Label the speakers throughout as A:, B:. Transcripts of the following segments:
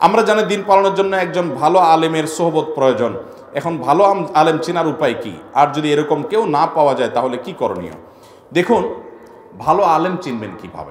A: আমরা জানি দিন পালনের জন্য একজন ভালো আলেমের সোহবত প্রয়োজন। এখন ভালো আলেম চেনার উপায় কি? আর যদি এরকম কেউ না পাওয়া যায় তাহলে কি করণীয়? দেখুন, ভালো আলেম চিনবেন কিভাবে?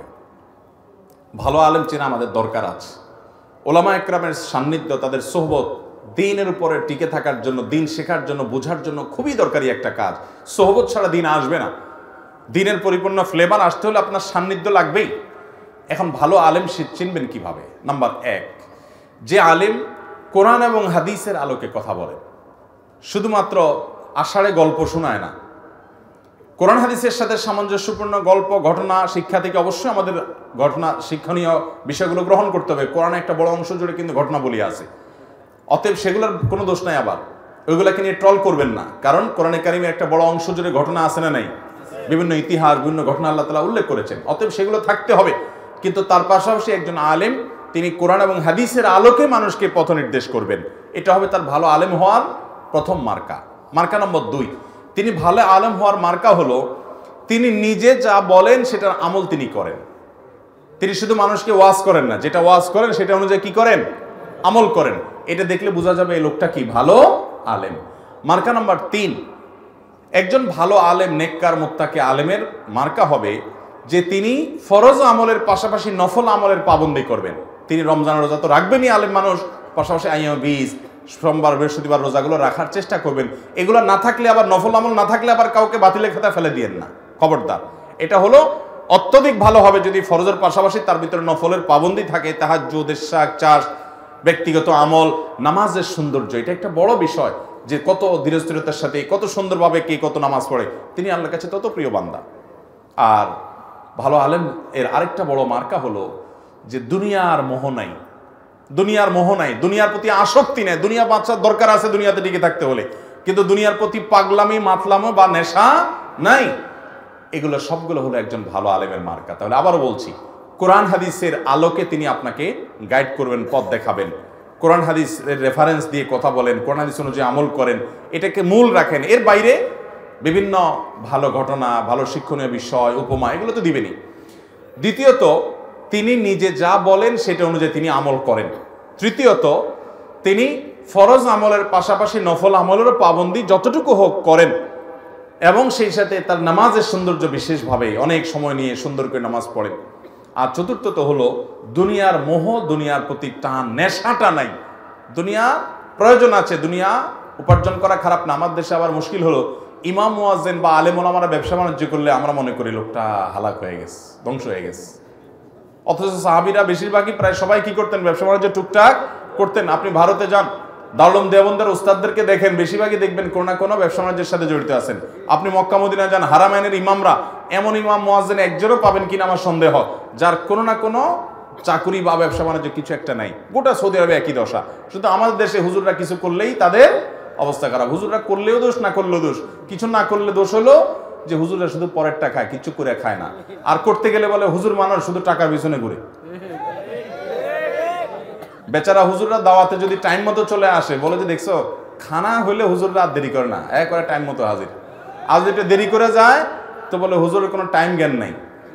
A: ভালো আলেম চেনা আমাদের দরকার আছে। ওলামা একরামের সান্নিধ্য, তাদের সোহবত দিনের উপরে টিকে থাকার জন্য, দিন শেখার জন্য, বোঝার জন্য খুবই দরকারি একটা কাজ। সোহবত ছাড়া দিন আসবে না। দিনের পরিপূর্ণ ফ্লেভার আসতে হলে আপনার সান্নিধ্য লাগবেই। এখন ভালো আলেম চিনবেন কিভাবে? নাম্বার 1, যে আলেম কোরআন এবং হাদিসের আলোকে কথা বলে, শুধুমাত্র আষাঢ়ে গল্প শোনায় না। কোরআন হাদিসের সাথে সামঞ্জস্যপূর্ণ গল্প, ঘটনা, শিক্ষা থেকে অবশ্যই আমাদের ঘটনা, শিক্ষণীয় বিষয়গুলো গ্রহণ করতে হবে। কোরআনে একটা বড় অংশ জুড়ে কিন্তু ঘটনা বলি আছে, অতএব সেগুলোর কোনো দোষ নাই। আবার ওইগুলাকে নিয়ে ট্রল করবেন না, কারণ কোরআনে কারিমে একটা বড় অংশ জুড়ে ঘটনা আছে না নাই? বিভিন্ন ইতিহাস, বিভিন্ন ঘটনা আল্লাহ তাআলা উল্লেখ করেছেন, অতএব সেগুলো থাকতে হবে। কিন্তু তার পাশাপাশি একজন আলেম, তিনি কোরআন এবং হাদিসের আলোকে মানুষকে পথ নির্দেশ করবেন। এটা হবে তার ভালো আলেম হওয়ার প্রথম মার্কা। মার্কা নম্বর 2, তিনি ভালো আলেম হওয়ার মার্কা হলো তিনি নিজে যা বলেন সেটার আমল তিনি করেন। তিনি শুধু মানুষকে ওয়াজ করেন না, যেটা ওয়াজ করেন সেটা অনুযায়ী কি করেন? আমল করেন। এটা দেখলে বোঝা যাবে এই লোকটা কি ভালো আলেম। মার্কা নাম্বার 3, একজন ভালো আলেম, নেককার মুত্তাকি আলেমের মার্কা হবে যে তিনি ফরজ আমলের পাশাপাশি নফল আমলের পাবন্দি করবেন। তিনি রমজান রোজা তো রাখবেনই আলেম মানুষ, পাশাপাশি আইয়াম বীজ, সোমবার বৃহস্পতিবার রোজাগুলো রাখার চেষ্টা করবেন। এগুলো না থাকলে আবার, নফল আমল না থাকলে আবার কাউকে বাতিলের খাতায় ফেলে দিয়েন না, খবরদার। এটা হলো অত্যধিক ভালো হবে যদি ফরজের পাশাপাশি তার ভিতরে নফলের পাবন্দি থাকে। তাহাজ্জুদ, ইশরাক, চাষ, ব্যক্তিগত আমল, নামাজের সৌন্দর্য, এটা একটা বড় বিষয় যে কত ধীরস্থিরতার সাথে, কত সুন্দরভাবে কে কত নামাজ পড়ে, তিনি আল্লাহর কাছে তত প্রিয় বান্দা। আর ভালো আলেম এর আরেকটা বড় মার্কা হলো যে দুনিয়ার মোহ নাই, দুনিয়ার মোহ নাই, দুনিয়ার প্রতি আসক্তি নেই। দুনিয়া বাঁচার দরকার আছে দুনিয়াতে টিকে থাকতে হলে, কিন্তু দুনিয়ার প্রতি পাগলামি, মাতলামো বা নেশা নাই। এগুলো সবগুলো হলো একজন ভালো আলেমের মার্কা। তাহলে আবারও বলছি, কোরআন হাদিসের আলোকে তিনি আপনাকে গাইড করবেন, পথ দেখাবেন। কোরআন হাদিসের রেফারেন্স দিয়ে কথা বলেন, কোরআন হাদিস অনুযায়ী আমল করেন, এটাকে মূল রাখেন। এর বাইরে বিভিন্ন ভালো ঘটনা, ভালো শিক্ষণীয় বিষয়, উপমা, এগুলো তো দিবেনই। দ্বিতীয়ত, তিনি নিজে যা বলেন সেটা অনুযায়ী তিনি আমল করেন। তৃতীয়ত, তিনি ফরজ আমলের পাশাপাশি নফল আমলেরও পাবন্দি যতটুকু হোক করেন, এবং সেই সাথে তার নামাজের সৌন্দর্য বিশেষভাবে অনেক সময় নিয়ে সুন্দর করে নামাজ পড়েন। আর চতুর্থত হলো দুনিয়ার মোহ, দুনিয়ার প্রতি টান, নেশাটা নাই। দুনিয়া প্রয়োজন আছে, দুনিয়া উপার্জন করা খারাপ না। আমার দেশে আবার মুশকিল হলো, ইমাম মুয়াজ্জিন বা আলেম ওলামারা ব্যবসা বাণিজ্য করলে আমরা মনে করি লোকটা হালাক হয়ে গেছে, ধ্বংস হয়ে গেছে। অথচ সাহাবীরা বেশিরভাগই, প্রায় সবাই কি করতেন? ব্যবসা বাণিজ্য টুকটাক করতেন। আপনি ভারতে যান, দারুল দেওবন্দের উস্তাদদেরকে দেখেন, বেশিরভাগই দেখবেন কোনো না কোনো ব্যবসা বাণিজ্যের সাথে জড়িত আছেন। আপনি মক্কা মদিনা যান, হারামাইনের ইমামরা, এমন ইমাম মুয়াজ্জিন একজনও পাবেন কিনা আমার সন্দেহ, যার কোনো না কোনো চাকুরি বা ব্যবসা বাণিজ্য কিছু একটা নাই। গোটা সৌদি আরবে একই দশা। শুধু আমাদের দেশে হুজুররা কিছু করলেই তাদের অবস্থা খারাপ। হুজুররা করলেও দোষ, না করলেও দোষ। কিছু না করলে দোষ হলো যে হুজুররা শুধু পরেরটা খায়, কিছু করে খায় না। আর করতে গেলে বলে হুজুর মানুষ শুধু টাকার পিছনে ঘুরে। বেচারা হুজুররা দাওয়াতে যদি টাইম মতো চলে আসে, বলে যে দেখছো খানা হইলে হুজুররা আর দেরি করে না, একবারে টাইম মতো হাজির। আজ যেটা দেরি করে যায় তো বলে হুজুরের কোনো টাইম জ্ঞান নাই।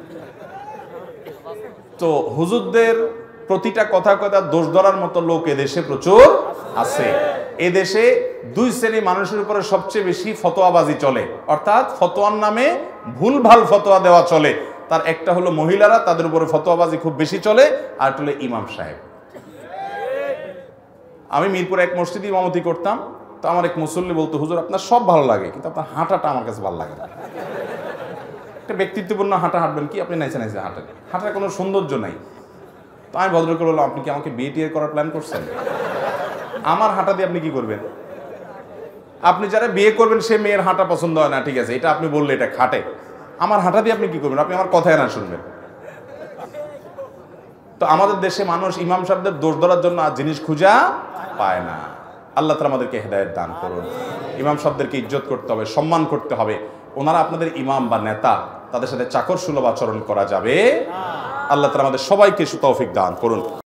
A: তো হুজুরদের প্রতিটা কথা দোষ ধরার মতো লোক এদেশে প্রচুর আছে। এদেশে 2 শ্রেণী মানুষের উপরে সবচেয়ে বেশি ফতোয়াবাজি চলে, অর্থাৎ ফতোয়ার নামে ভুলভাল ফতোয়া দেওয়া চলে। তার একটা হলো মহিলারা, তাদের উপরে ফতোয়াবাজি খুব বেশি চলে। আর হলো ইমাম সাহেব। আমি মিরপুরে এক মসজিদে ইমামতি করতাম, তো আমার এক মুসল্লি বলতো, হুজুর আপনার সব ভালো লাগে কিন্তু আপনার হাঁটাটা আমার কাছে ভালো লাগে না। একটা ব্যক্তিত্বপূর্ণ হাঁটা হাঁটবেন কি আপনি? নাইসে নাইসে হাঁটেন, হাঁটার কোনো সৌন্দর্য নাই। তো আমি ভদ্র করে বললাম, আপনি কি আমাকে বিয়ে টিয়ে করার প্ল্যান করছেন? আমার হাঁটা দিয়ে আপনি কি করবেন? আপনি যারা বিয়ে করবেন সে মেয়ের হাঁটা পছন্দ হয় না, ঠিক আছে, এটা আপনি বললে এটা খাটে। আমার হাঁটা দিয়ে আপনি কি করবেন? আপনি আমার কথায় না শুনবেন। তো আমাদের দেশে মানুষ ইমাম সাহেবদের দোষ ধরার জন্য আর জিনিস খুঁজা পায় না। আল্লাহ তাআলা আমাদেরকে হেদায়েত দান করুন। ইমাম সাহেবদেরকে ইজ্জত করতে হবে, সম্মান করতে হবে। ওনারা আপনাদের ইমাম বা নেতা, তাদের সাথে চাকর সুলভ আচরণ করা যাবে। আল্লাহ তাআলা আমাদের সবাইকে তৌফিক দান করুন।